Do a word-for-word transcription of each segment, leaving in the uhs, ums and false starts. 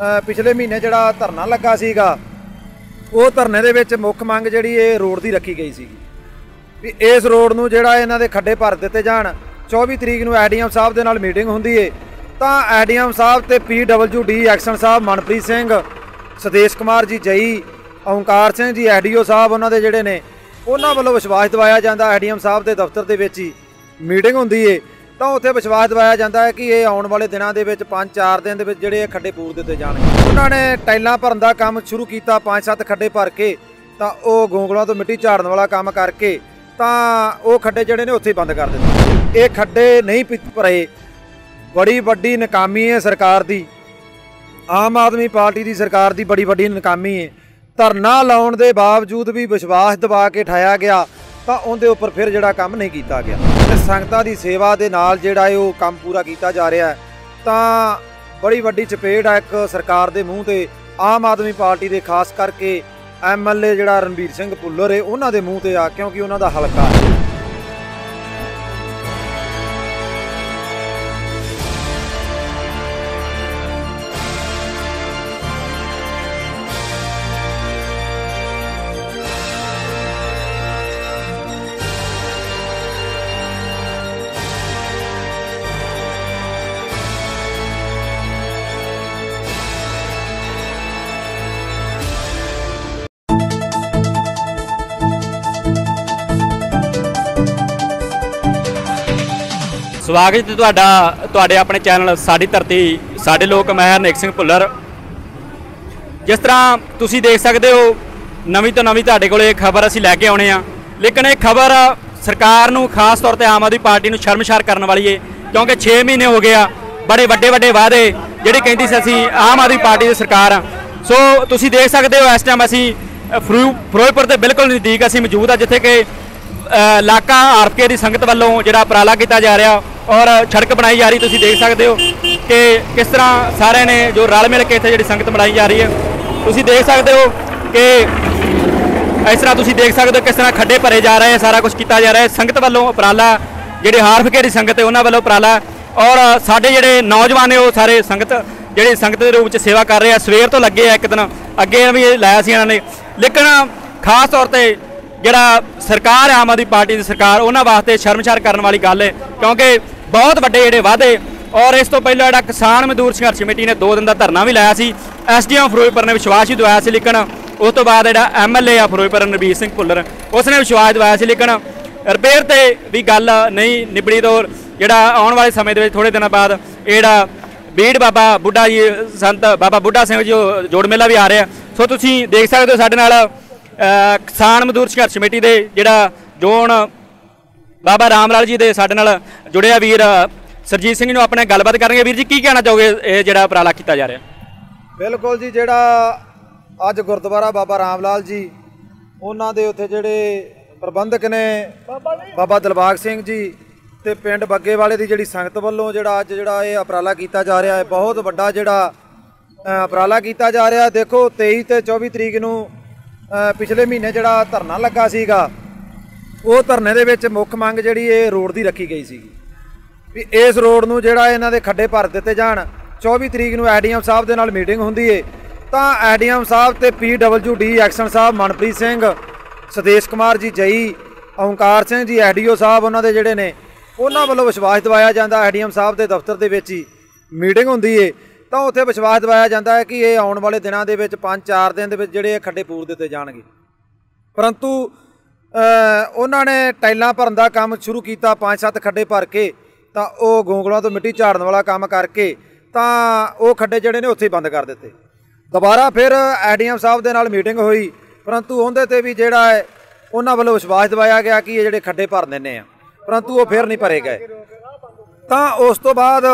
पिछले महीने जिहड़ा धरना लगा सीगा वो धरने दे विच मुख मंग जिहड़ी ये रोड की रखी गई सी भी इस रोड नूं जिहड़ा इन्हां दे खड्डे भर दिते जाण। चौबी तरीक नूं एडीएम साहब दे नाल मीटिंग हुंदी है तां एडीएम साहब ते पी डबल्यू डी एक्शन साहब मनप्रीत सिंह, सदेश कुमार जी जई, ओंकार सिंह जी एडीओ साहब उन्हां दे जिहड़े ने उन्हां वल्लों विश्वास दिवाया जाता एडीएम साहब के दफ्तर के विच ही मीटिंग हुंदी है तो उत्थे विश्वास दिवाया जाता है कि ये आने वाले दिनों के पाँच चार दिन के जोड़े खड्डे पूर दिते जाणगे। उन्होंने टाइलां भरन का काम शुरू किया, पाँच सत्त खड्डे भर के तो वह गोंगलों तो मिट्टी झाड़न वाला काम करके तो वो खड्डे जोड़े ने उत्थे ही बंद कर दिते। ये खड्डे नहीं भरे, बड़ी वड्डी नाकामी है सरकार की, आम आदमी पार्टी की सरकार की बड़ी वड्डी नाकामी है। धरना लाउण दे बावजूद भी विश्वास दबा के उठाया गया तो उनके उपर फिर जिहड़ा काम नहीं किया गया। संगतां दी सेवा दे नाल जिहड़ा है वो काम पूरा किया जा रहा है तो बड़ी वड्डी चपेट है एक सरकार के मूँह ते आम आदमी पार्टी के खास करके एम एल ए जिहड़ा रणबीर सिंह भुल्लर है उन्हां दे मूँह ते आ, क्योंकि उन्हां दा हलका है। स्वागत है तुहाडा तुहाडे अपने चैनल साडी धरती साडे लोक। मैं हरनेक सिंह भुल्लर। जिस तरह तुसीं देख सकते हो नवीं तो नवीं तुहाडे कोल खबर असीं लैके आउणे आ, लेकिन ये खबर सरकार नूं खास तौर पर आम आदमी पार्टी नूं शर्मसार करने वाली है, क्योंकि छे महीने हो गया बड़े वड्डे वड्डे वादे जिहड़े कहंदी सी असीं आम आदमी पार्टी की सरकार। सो तुसीं देख सकते हो इस टाइम असीं फिरोजपुर के बिल्कुल नज़दीक असीं मौजूद आ, जिथे कि इलाका आरपीए की संगत वालों जिहड़ा उपराला किया जा रहा और सड़क बनाई जा रही। तुसीं देख सकते हो कि किस तरह सारे ने जो रल मिल के इत्थे जिहड़ी संगत बनाई जा रही है। तुसीं देख सकते हो कि इस तरह तुसीं देख सकते हो किस तरह खड्डे भरे जा रहे हैं, सारा कुछ किया जा रहा है। संगत वालों उपराला जिहड़े हार फकीरी संगत है उन्होंने वालों उपराला और साडे जिहड़े नौजवान है वो सारे संगत जिहड़ी संगत के रूप में सेवा कर रहे हैं। सवेर तो लगे एक दिन अगे भी लाया सी इन्होंने, लेकिन खास तौर पर जिहड़ा सरकार आम आदमी पार्टी की सरकार उन्होंने वास्ते शर्मसार करने वाली गल है, क्योंकि बहुत वड्डे जिहड़े वादे और इस तो पहले जिहड़ा किसान मजदूर संघर्ष कमेटी ने दो दिन का धरना भी लाया सी, एस डी एम फिरोजपुर ने विश्वास ही दवाया सी, लेकिन उस तो बाद जिहड़ा एम एल ए आ फिरोजपुर रणबीर सिंह भुल्लर उसने विश्वास दवाया सी, लेकिन रिपेयर ते भी गल नहीं निबड़ी। तो जिहड़ा आने वाले समय के थोड़े दिनों बाद जिहड़ा बीड़ बाबा बुढ़ा जी संत बाबा बुढ़ा सिंह जी जोड़ मेला भी आ रहा है। सो तुसीं देख सकते हो साडे नाल किसान मजदूर संघर्ष कमेटी के जिहड़ा जोन बाबा राम लाल जी दे साडे नाल जुड़े वीर सरजीत सिंह नूं अपने गलबात करेंगे। वीर जी की कहना चाहोगे ये जिहड़ा उपराला किया जा रहा है? बिल्कुल जी, जिहड़ा अज गुरुद्वारा बाबा राम लाल जी उन्हां दे उत्थे जिहड़े प्रबंधक ने बाबा दिलबाग सिंह जी ते पिंड बग्गे वाले की जिहड़ी संगत वालों जिहड़ा अज जिहड़ा ये उपराला किया जा रहा है, बहुत वड्डा जिहड़ा उपराला किया जा रहा है। देखो तेईस ते चौबी तरीक नूं पिछले महीने जिहड़ा धरना लगा सीगा वो धरने दे विच मुख मंग जिहड़ी ये रोड की रखी गई सी भी इस रोड नूं जिहड़ा इन्हां दे खड्डे भर दिते जाण। चौबी तरीक नूं एडीएम साहब दे नाल मीटिंग हुंदी है तां एडीएम साहब ते पी डबल्यू डी एक्शन साहब मनप्रीत सिंह, सदेश कुमार जी जई, ओंकार सिंह जी एडीओ साहब उन्हां दे जिहड़े ने उन्हां वल्लों विश्वास दिवाया जाता एडीएम साहब के दफ्तर के विच ही मीटिंग हुंदी है तो उत्थे विश्वास दिवाया जाता है कि ये आने वाले दिनों के पाँच चार दिन के जोड़े खड्डे पूर दिते जाणगे। परंतु उन्होंने टाइलां भरन का काम शुरू किया, पाँच सत्त खड्डे भर के तो वह गोंगलों तो मिट्टी झाड़न वाला काम करके तो वो खड्डे जोड़े ने उत्थे ही बंद कर दिते। दोबारा फिर एडीएम साहब के नाल मीटिंग हुई, परंतु उहदे ते भी जिहड़ा है उन्हां वल्लों विश्वास दिवाया गया कि ये जिहड़े खड्डे भर दिंदे आ, परंतु वो फिर नहीं भरे गए। तो उस तो बाद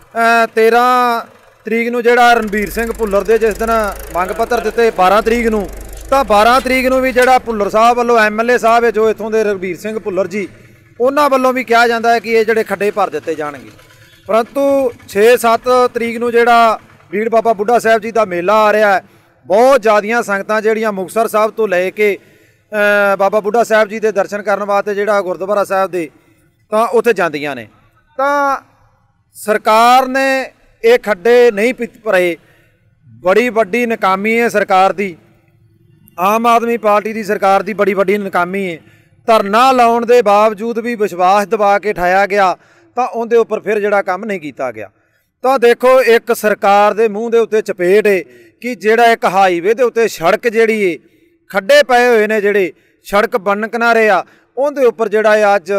तेरह तरीक नूं जिहड़ा रणबीर सिंह भुल्लर दे जिस दिन मंग पत्र दिते बारह तरीक नूं तो बारह तरीक नूं भी जिहड़ा भुल्लर साहब वालों एम एल ए साहब है जो इत्थों दे रणबीर सिंह भुल्लर जी उन्हां वालों भी कहा जाता है कि ये जिहड़े खड्डे भर दिते जाणगे। परंतु छे सत्त तरीक नूं जिहड़ा बीड़ बाबा बुढ़ा साहब जी का मेला आ रहा है, बहुत ज़्यादा संगतां जिहड़ियां मुक्तसर साहब तो लैके बाबा बुढ़ा साहब जी के दर्शन करने वास्ते जिहड़ा गुरुद्वारा साहब दे तां उत्थे जांदियां ने। तां सरकार ने ये खड्डे नहीं भरे, बड़ी वड्डी नाकामी है सरकार दी, आम आदमी पार्टी की सरकार की बड़ी वड्डी नाकामी है। धरना लाउण दे बावजूद भी विश्वास दबा के उठाया गया तो उनके उपर फिर जिहड़ा काम नहीं किया गया। तो देखो एक सरकार दे मूँह दे उत्ते चपेट है कि जिहड़ा एक हाईवे दे उत्ते सड़क जिहड़ी है खड्डे पए हुए ने, जिहड़े सड़क बन किनारे आ उनके उपर जिहड़ा है अज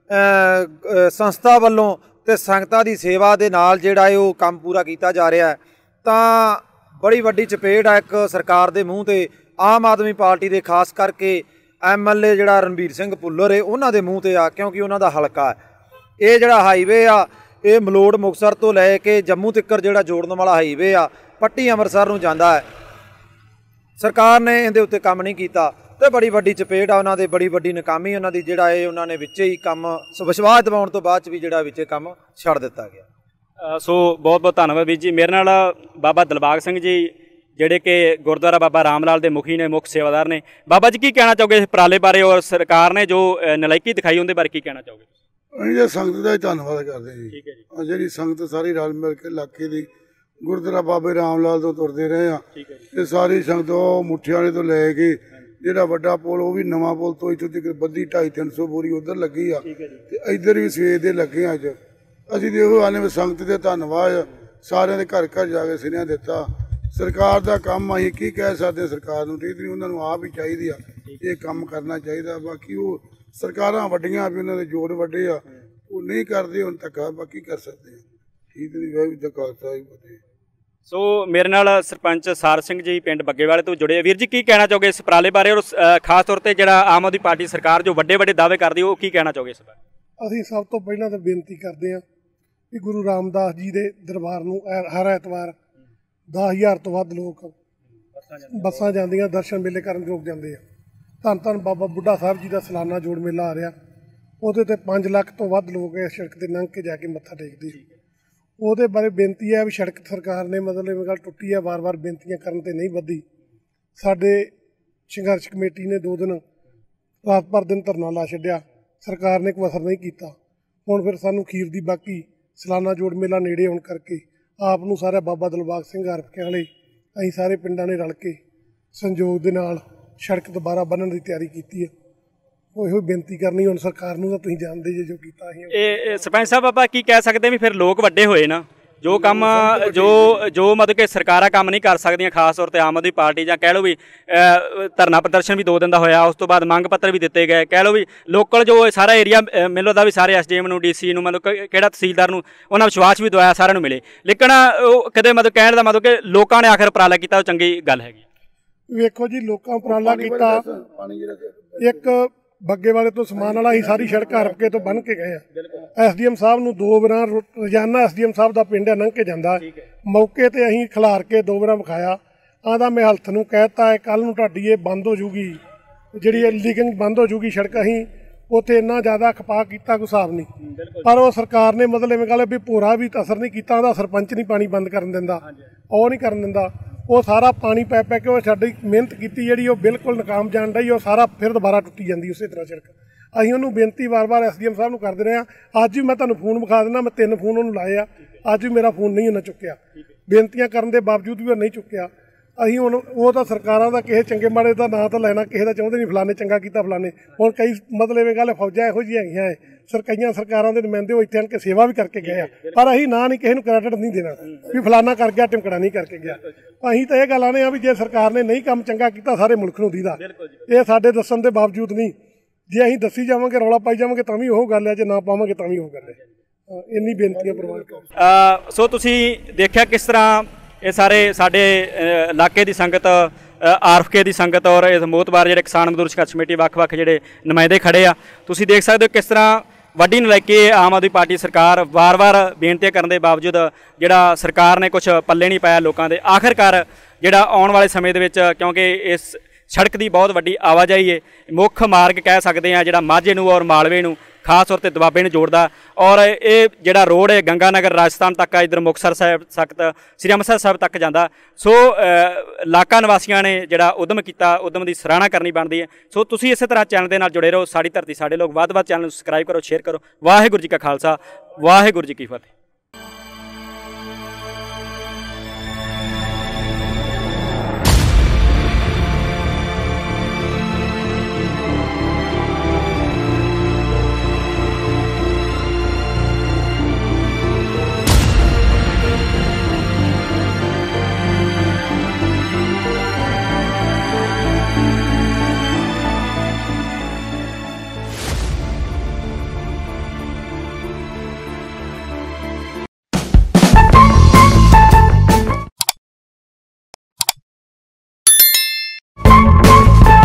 संस्था वालों ते संगतां दी सेवा दे नाल जिहड़ा है वो काम पूरा किया जा रहा है। तो बड़ी वड्डी चपेट है एक सरकार दे मूँह ते आम आदमी पार्टी दे खास करके एम एल ए जिहड़ा रणबीर सिंह भुल्लर है उन्हां दे मूँह ते आ, क्योंकि उन्हां दा हलका है ये जिहड़ा हाईवे आ ये मलोड़ मुक्तसर तो लैके जम्मू तक जिहड़ा जोड़न वाला हाईवे आ पट्टी अमृतसर नूं जांदा है। सरकार ने इहदे उत्ते काम नहीं कीता तो बड़ी वड्डी चपेट आ उन्हां दे, बड़ी वड्डी नाकामी उन्हां दी जिहड़ा है उन्हां ने विचे ही काम विश्वास दिवाउण तो बाद भी जिहड़ा विचे काम छड्ड दित्ता गया। अ, सो बहुत बहुत धन्नवाद वीर जी। मेरे नाल बाबा दिलबाग सिंह जी ਜਿਹੜੇ ਕਿ ਗੁਰਦੁਆਰਾ ਬਾਬਾ ਰਾਮ ਲਾਲ ਦੇ ਮੁਖੀ ਨੇ, ਮੁੱਖ ਸੇਵਾਦਾਰ ਨੇ। ਬਾਬਾ ਜੀ ਕੀ ਕਹਿਣਾ ਚਾਹੋਗੇ ਇਸ ਉਪਰਾਲੇ ਬਾਰੇ ਔਰ ਸਰਕਾਰ ਨੇ ਜੋ ਨਲਾਇਕੀ ਦਿਖਾਈ ਉਹਦੇ ਬਾਰੇ ਕੀ ਕਹਿਣਾ ਚਾਹੋਗੇ? ਅਸੀਂ ਤਾਂ ਸੰਗਤ ਦਾ ਹੀ ਧੰਨਵਾਦ ਕਰਦੇ ਜੀ। ਠੀਕ ਹੈ ਜੀ। ਆ ਜਿਹੜੀ ਸੰਗਤ ਸਾਰੀ ਰਲ ਮਿਲ ਕੇ ਇਲਾਕੇ ਦੀ ਗੁਰਦੁਆਰਾ ਬਾਬੇ ਰਾਮ ਲਾਲ ਤੋਂ ਤੁਰਦੇ ਰਹੇ ਆ, ਤੇ ਸਾਰੀ ਸੰਗਤ ਉਹ ਮੁੱਠਿਆਣੇ ਤੋਂ ਲੈ ਕੇ ਜਿਹੜਾ ਵੱਡਾ ਪੁਲ ਉਹ ਵੀ ਨਵਾਂ ਪੁਲ ਤੋਂ ਇੱਥੋਂ ਤੱਕ ਬੱਦੀ ਢਾਈ ਤਿੰਨ ਸੌ ਬੋਰੀ ਉਧਰ ਲੱਗੀ ਆ, ਤੇ ਇੱਧਰ ਵੀ ਸਵੇਰ ਦੇ ਲੱਗੇ ਆ। ਅੱਜ ਅਸੀਂ ਦੇਖੋ ਆਨੇ ਵਿੱਚ ਸੰਗਤ ਦੇ ਧੰਨਵਾਦ ਸਾਰਿਆਂ ਦੇ ਘਰ ਘਰ ਜਾ ਕੇ ਸੁਨੇਹਾ ਦਿੱਤਾ। ਸਰਕਾਰ ਦਾ ਕੰਮ ਅਸੀਂ ਕੀ ਕਹਿ ਸਕਦੇ ਸਰਕਾਰ ਨੂੰ, ਠੀਕ ਨਹੀਂ, ਉਹਨਾਂ ਨੂੰ ਆਪ ਹੀ ਚਾਹੀਦੀ ਆ ਇਹ ਕੰਮ ਕਰਨਾ ਚਾਹੀਦਾ। ਬਾਕੀ ਉਹ ਸਰਕਾਰਾਂ ਵੱਡੀਆਂ ਵੀ ਉਹਨਾਂ ਦੇ ਜੋਰ ਵੱਡੇ ਆ, ਉਹ ਨਹੀਂ ਕਰਦੇ ਹੁਣ ਤੱਕ, ਬਾਕੀ ਕਰ ਸਕਦੇ ਆ, ਠੀਕ ਨਹੀਂ। ਵੈ ਵੀ ਦਕਾਤਾ ਹੀ ਪਤੇ। ਸੋ ਮੇਰੇ ਨਾਲ ਸਰਪੰਚ ਸਾਰ ਸਿੰਘ ਜੀ ਪਿੰਡ ਬੱਗੇਵਾਲੇ ਤੋਂ ਜੁੜੇ। ਵੀਰ ਜੀ ਕੀ ਕਹਿਣਾ ਚਾਹੋਗੇ ਇਸ ਉਪਰਾਲੇ ਬਾਰੇ ਔਰ ਖਾਸ ਤੌਰ ਤੇ ਜਿਹੜਾ ਆਮ ਆਦਮੀ ਪਾਰਟੀ ਸਰਕਾਰ ਜੋ ਵੱਡੇ ਵੱਡੇ ਦਾਅਵੇ ਕਰਦੀ ਉਹ ਕੀ ਕਹਿਣਾ ਚਾਹੋਗੇ ਇਸ ਬਾਰੇ? ਅਸੀਂ ਸਭ ਤੋਂ ਪਹਿਲਾਂ ਤਾਂ ਬੇਨਤੀ ਕਰਦੇ ਹਾਂ ਕਿ ਗੁਰੂ ਰਾਮਦਾਸ ਜੀ ਦੇ ਦਰਬਾਰ ਨੂੰ ਹਰ ਐਤਵਾਰ ਦਸ ਹਜ਼ਾਰ ਤੋਂ ਵੱਧ ਲੋਕ ਬੱਸਾਂ ਜਾਂਦੀਆਂ ਦਰਸ਼ਨ ਮੇਲੇ ਕਰਨ ਯੋਗ ਜਾਂਦੇ ਆ। ਧੰਨ ਧੰਨ ਬਾਬਾ ਬੁੱਢਾ ਸਾਹਿਬ ਜੀ ਦਾ ਸਾਲਾਨਾ ਜੋੜ ਮੇਲਾ ਆ ਰਿਹਾ, ਉਹਦੇ ਤੇ ਪੰਜ ਲੱਖ ਤੋਂ ਵੱਧ ਲੋਕ ਇਸ ਸੜਕ ਤੇ ਲੰਘ ਕੇ ਜਾ ਕੇ ਮੱਥਾ ਟੇਕਦੇ। ਉਹਦੇ ਬਾਰੇ ਬੇਨਤੀ ਹੈ ਵੀ ਸੜਕ ਸਰਕਾਰ ਨੇ ਮਤਲਬ ਇਹ ਗੱਲ ਟੁੱਟੀ ਹੈ, ਵਾਰ-ਵਾਰ ਬੇਨਤੀਆਂ ਕਰਨ ਤੇ ਨਹੀਂ ਵੱਧੀ। ਸਾਡੇ ਸੰਘਰਸ਼ ਕਮੇਟੀ ਨੇ ਦੋ ਦਿਨ ਰਾਤ ਭਰ ਦਿਨ ਧਰਨਾ ਲਾ ਛੱਡਿਆ, ਸਰਕਾਰ ਨੇ ਕੋਈ ਅਸਰ ਨਹੀਂ ਕੀਤਾ। ਹੁਣ ਫਿਰ ਸਾਨੂੰ ਖੀਰ ਦੀ ਬਾਕੀ ਸਾਲਾਨਾ ਜੋੜ ਮੇਲਾ ਨੇੜੇ ਹੋਣ ਕਰਕੇ ਆਪ ਨੂੰ ਸਾਰਾ ਬਾਬਾ ਦਿਲਬਾਗ ਸਿੰਘ ਹਰਫਕਿਆਂ ਵਾਲੇ ਅਸੀਂ ਸਾਰੇ ਪਿੰਡਾਂ ਨੇ ਰਲ ਕੇ ਸੰਯੋਗ ਦੇ ਨਾਲ ਸੜਕ ਦੁਬਾਰਾ ਬਣਨ ਦੀ ਤਿਆਰੀ ਕੀਤੀ ਹੈ। ਉਹ ਇਹੋ ਬੇਨਤੀ ਕਰਨੀ ਹੁਣ ਸਰਕਾਰ ਨੂੰ ਤਾਂ ਤੁਸੀਂ ਜਾਣਦੇ ਜੇ ਜੋ ਕੀਤਾ ਅਸੀਂ। ਇਹ ਸਰਪੰਚ ਸਾਹਿਬ ਆਪਾਂ ਕੀ ਕਹਿ ਸਕਦੇ ਵੀ ਫਿਰ ਲੋਕ ਵੱਡੇ ਹੋਏ ਨਾ, ਜੋ ਕੰਮ ਜੋ ਜੋ ਮਤਲਬ ਕਿ ਸਰਕਾਰਾਂ ਕੰਮ ਨਹੀਂ ਕਰ ਸਕਦੀਆਂ, ਖਾਸ ਤੌਰ ਤੇ ਆਮ ਆਦਮੀ ਪਾਰਟੀ, ਜਾਂ ਕਹਿ ਲਓ ਵੀ ਧਰਨਾ ਪ੍ਰਦਰਸ਼ਨ ਵੀ ਦੋ ਦਿਨ ਦਾ ਹੋਇਆ, ਉਸ ਤੋਂ ਬਾਅਦ ਮੰਗ ਪੱਤਰ ਵੀ ਦਿੱਤੇ ਗਏ, ਕਹਿ ਲਓ ਵੀ ਲੋਕਲ ਜੋ ਸਾਰਾ ਏਰੀਆ ਮੈਨੂੰ ਦਾ ਵੀ ਸਾਰੇ ਐਸ ਡੀ ਐਮ ਨੂੰ, ਡੀ ਸੀ ਨੂੰ, ਮਤਲਬ ਕਿਹੜਾ ਤਹਿਸੀਲਦਾਰ ਨੂੰ ਉਹਨਾਂ ਵਿਸ਼ਵਾਸ ਵੀ ਦਵਾਇਆ, ਸਾਰਿਆਂ ਨੂੰ ਮਿਲੇ। ਲੇਕਿਨ ਉਹ ਕਦੇ ਮਤਲਬ ਕਹਿਣ ਦਾ ਮਤਲਬ ਕਿ ਲੋਕਾਂ ਨੇ ਆਖਰ ਉਪਰਾਲਾ ਕੀਤਾ, ਉਹ ਚੰਗੀ ਗੱਲ ਹੈਗੀ। ਵੇਖੋ ਜੀ ਲੋਕਾਂ ਉਪਰਾਲਾ ਕੀਤਾ, ਇੱਕ ਬੱਗੇਵਾਲੇ ਤੋਂ ਸਮਾਨ ਵਾਲਾ ਹੀ ਸਾਰੀ ਸੜਕ ਹਰਫਕੇ ਤੋਂ ਬੰਨ੍ਹ ਕੇ ਗਏ ਆ। ਐਸ ਡੀ ਐਮ ਸਾਹਿਬ ਨੂੰ ਦੋ ਵਾਰਾਂ ਰੋਜ਼ਾਨਾ ਐਸ ਡੀ ਐਮ ਸਾਹਿਬ ਦਾ ਪਿੰਡ ਲੰਘ ਕੇ ਜਾਂਦਾ, ਮੌਕੇ ਤੇ ਅਸੀਂ ਖਿਲਾਰ ਕੇ ਦੋ ਵਾਰਾਂ ਵਿਖਾਇਆ। ਆਂਦਾ ਮੈਂ ਹਲਥ ਨੂੰ ਕਹਿਤਾ ਹੈ ਕੱਲ੍ਹ ਨੂੰ ਤੁਹਾਡੀ ਇਹ ਬੰਦ ਹੋ ਜੂਗੀ, ਜਿਹੜੀ ਲੀਕਿੰਗ ਬੰਦ ਹੋ ਜੂਗੀ ਸੜਕ। ਅਸੀਂ ਉੱਥੇ ਇੰਨਾ ਜ਼ਿਆਦਾ ਖਪਾ ਕੀਤਾ ਕੋਈ ਹਿਸਾਬ ਨਹੀਂ, ਪਰ ਉਹ ਸਰਕਾਰ ਨੇ ਮਤਲਬ ਇਹ ਗੱਲ ਵੀ ਭੋਰਾ ਵੀ ਅਸਰ ਨਹੀਂ ਕੀਤਾ। ਉਹਦਾ ਸਰਪੰਚ ਨਹੀਂ ਪਾਣੀ ਬੰਦ ਕਰਨ ਦਿੰਦਾ, ਉਹ ਨਹੀਂ ਕਰਨ ਦਿੰਦਾ, ਉਹ ਸਾਰਾ ਪਾਣੀ ਪੈ ਪੈ ਕੇ ਉਹ ਸਾਡੀ ਮਿਹਨਤ ਕੀਤੀ ਜਿਹੜੀ ਉਹ ਬਿਲਕੁਲ ਨਾਕਾਮ ਜਾਣ ਡਈ, ਉਹ ਸਾਰਾ ਫਿਰ ਦੁਬਾਰਾ ਟੁੱਟੀ ਜਾਂਦੀ ਉਸੇ ਤਰ੍ਹਾਂ ਸੜਕ। ਅਸੀਂ ਉਹਨੂੰ ਬੇਨਤੀ ਵਾਰ-ਵਾਰ ਐਸ ਡੀ ਐਮ ਸਾਹਿਬ ਨੂੰ ਕਰਦੇ ਰਹੇ ਹਾਂ। ਅੱਜ ਵੀ ਮੈਂ ਤੁਹਾਨੂੰ ਫੋਨ ਵਿਖਾ ਦਿੰਦਾ, ਮੈਂ ਤਿੰਨ ਫੋਨ ਉਹਨੂੰ ਲਾਏ ਆ, ਅੱਜ ਵੀ ਮੇਰਾ ਫੋਨ ਨਹੀਂ ਉਹਨਾਂ ਚੁੱਕਿਆ। ਬੇਨਤੀਆਂ ਕਰਨ ਦੇ ਬਾਵਜੂਦ ਵੀ ਉਹ ਨਹੀਂ ਚੁੱਕਿਆ। ਅਸੀਂ ਹੁਣ ਉਹ ਤਾਂ ਸਰਕਾਰਾਂ ਦਾ ਕਿਸੇ ਚੰਗੇ ਮਾੜੇ ਦਾ ਨਾਂ ਤਾਂ ਲੈਣਾ ਕਿਸੇ ਦਾ ਚਾਹੁੰਦੇ ਨਹੀਂ, ਫਲਾਣੇ ਚੰਗਾ ਕੀਤਾ ਫਲਾਣੇ। ਹੁਣ ਕਈ ਮਤਲਬ ਇਹ ਗੱਲ ਫੌਜਾਂ ਇਹੋ ਜਿਹੀਆਂ ਹੈਗੀਆਂ ਹੈ, ਸਰ ਕਈਆਂ ਸਰਕਾਰਾਂ ਦੇ ਨੁਮਾਇੰਦੇ ਉਹ ਇੱਥੇ ਆਣ ਕੇ ਸੇਵਾ ਵੀ ਕਰਕੇ ਗਏ ਆ, ਪਰ ਅਸੀਂ ਨਾ ਨਹੀਂ ਕਿਸੇ ਨੂੰ ਕ੍ਰੈਡਿਟ ਨਹੀਂ ਦੇਣਾ ਵੀ ਫਲਾਣਾ ਕਰ ਗਿਆ ਟਿਮਕੜਾ ਨਹੀਂ ਕਰਕੇ ਗਿਆ। ਅਸੀਂ ਤਾਂ ਇਹ ਗੱਲ ਆਨੇ ਆ ਵੀ ਜੇ ਸਰਕਾਰ ਨੇ ਨਹੀਂ ਕੰਮ ਚੰਗਾ ਕੀਤਾ ਸਾਰੇ ਮੁਲਕ ਨੂੰ ਦੀਦਾ, ਇਹ ਸਾਡੇ ਦੱਸਣ ਦੇ ਬਾਵਜੂਦ ਨਹੀਂ। ਜੇ ਅਸੀਂ ਦੱਸੀ ਜਾਵਾਂਗੇ, ਰੌਲਾ ਪਾਈ ਜਾਵਾਂਗੇ ਤਾਂ ਵੀ ਉਹ ਗੱਲ ਹੈ, ਜੇ ਨਾ ਪਾਵਾਂਗੇ ਤਾਂ ਵੀ ਉਹ ਗੱਲ ਹੈ। ਇੰਨੀ ਬੇਨਤੀਆਂ ਪ੍ਰਵਾਨ ਕਰ। ਸੋ ਤੁਸੀਂ ਦੇਖਿਆ ਕਿਸ ਤਰ੍ਹਾਂ ਇਹ ਸਾਰੇ ਸਾਡੇ ਇਲਾਕੇ ਦੀ ਸੰਗਤ, ਆਰ ਕੇ ਦੀ ਸੰਗਤ ਔਰ ਇਸ ਮੋਹਤਬਾਰ ਜਿਹੜੇ ਕਿਸਾਨ ਮਜ਼ਦੂਰ ਸੰਘਰਸ਼ ਕਮੇਟੀ ਵੱਖ-ਵੱਖ ਜਿਹੜੇ ਨੁਮਾਇੰਦੇ ਖੜੇ ਆ। ਤੁਸੀਂ ਦੇਖ ਸਕਦੇ ਹੋ ਕਿਸ ਤਰ੍ਹਾਂ ਵੱਡੀ ਨਲਾਇਕੀ ਆਮ ਆਦਮੀ ਪਾਰਟੀ ਸਰਕਾਰ ਵਾਰ-ਵਾਰ ਬੇਨਤੀਆਂ ਕਰਨ ਦੇ ਬਾਵਜੂਦ ਜਿਹੜਾ ਸਰਕਾਰ ਨੇ ਕੁਝ ਪੱਲੇ ਨਹੀਂ ਪਾਇਆ ਲੋਕਾਂ ਦੇ। ਆਖਿਰਕਾਰ ਜਿਹੜਾ ਆਉਣ ਵਾਲੇ ਸਮੇਂ ਦੇ ਵਿੱਚ, ਕਿਉਂਕਿ ਇਸ ਸੜਕ ਦੀ ਬਹੁਤ ਵੱਡੀ ਆਵਾਜਾਈ ਹੈ, ਮੁੱਖ ਮਾਰਗ ਕਹਿ ਸਕਦੇ ਹਾਂ ਜਿਹੜਾ ਮਾਝੇ ਨੂੰ ਔਰ ਮਾਲਵੇ ਨੂੰ ਖਾਸ ਤੌਰ ਤੇ ਦੁਆਬੇ ਨੂੰ ਜੋੜਦਾ, ਔਰ ਇਹ ਜਿਹੜਾ ਰੋਡ ਹੈ ਗੰਗਾ ਨਗਰ ਰਾਜਸਥਾਨ ਤੱਕ ਆ, ਇੱਧਰ ਮੁਕਤਸਰ ਸਾਹਿਬ ਤੱਕ, ਸ੍ਰੀ ਅੰਮ੍ਰਿਤਸਰ ਸਾਹਿਬ ਤੱਕ ਜਾਂਦਾ। ਸੋ ਇਲਾਕਾ ਨਿਵਾਸੀਆਂ ਨੇ ਜਿਹੜਾ ਉਦਮ ਕੀਤਾ, ਉਦਮ ਦੀ ਸਰਾਹਨਾ ਕਰਨੀ ਬਣਦੀ ਹੈ। ਸੋ ਤੁਸੀਂ ਇਸੇ ਤਰ੍ਹਾਂ ਚੈਨਲ ਦੇ ਨਾਲ ਜੁੜੇ ਰਹੋ। ਸਾਡੀ ਧਰਤੀ ਸਾਡੇ ਲੋਕ, ਵੱਧ ਵੱਧ ਚੈਨਲ ਨੂੰ ਸਬਸਕ੍ਰਾਈਬ ਕਰੋ, ਸ਼ੇਅਰ ਕਰੋ। ਵਾਹਿਗੁਰੂ ਜੀ ਕਾ ਖਾਲਸਾ, ਵਾਹਿਗੁਰੂ ਜੀ ਕੀ ਫਤਿਹ।